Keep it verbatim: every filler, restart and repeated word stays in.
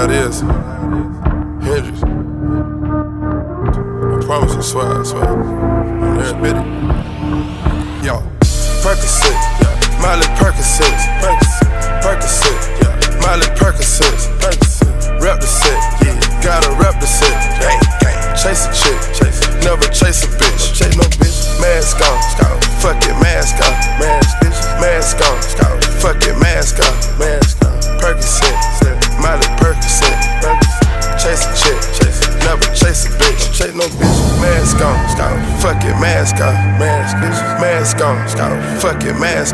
how it is. Hendrix. I promise, I swear, I swear. I'm there, bitty. Yo, Percocet, yeah. Miley Percocet, Percocet, yeah. Miley Percocet, rep the set, yeah. Gotta rep the set, gang, gang. Chase a chick, chase, never chase a bitch, no chase no bitch. Mask on, scout, fuck it, mask on, mask, bitch. Mask on, scout, fuck it, mask on, mask on. Percocet, Miley Percocet, chase a chick, chase, never chase a bitch, no chase no bitch. Mask on, scout, fuck it, mask on, mask, bitch. Mask on, scout, fuck it, mask